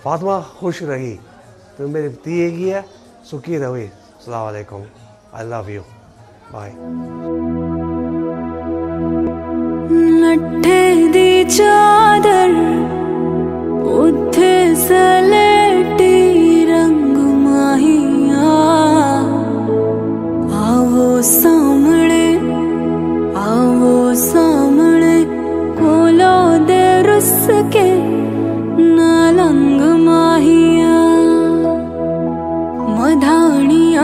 फातिमा खुश रही तो मेरे दिए गया सुखी रहे। अस्सलाम वालेकुम, आई लव यू, बाय। लट्ठे दी चादर उथे सलेटी रंग माहिया, आवो सामने कोलो दे रुस के नालंग माहिया। मधानिया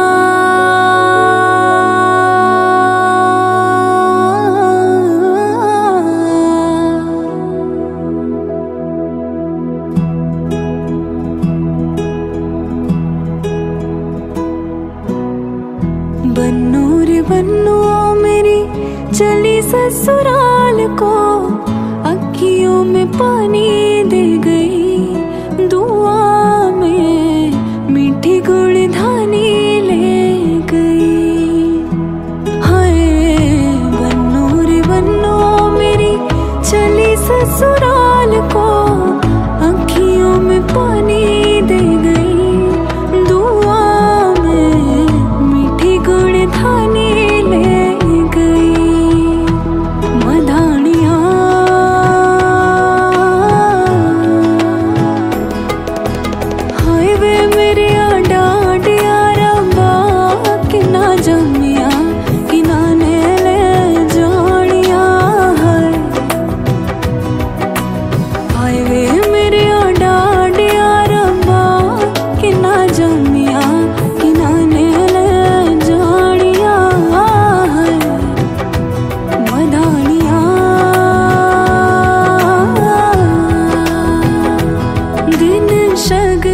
बन्नू रे बन्नू मेरी चली ससुराल को, अखियों में पानी दे गई, दुआ में मीठी गुड़धानी ले गई। हाय बन्नू रे बन्नू मेरी चली ससुराल को, अखियों में पानी दे गई, दुआ में मीठी गुड़धानी ले गई। मधानिया हाय वे मेरे डांडिया रब्बा, किना जमिया किना ने ले जानिया। हाय वे मेरे डांडिया रब्बा, किना जमिया किना ने ले जानिया। मधानिया दिन शग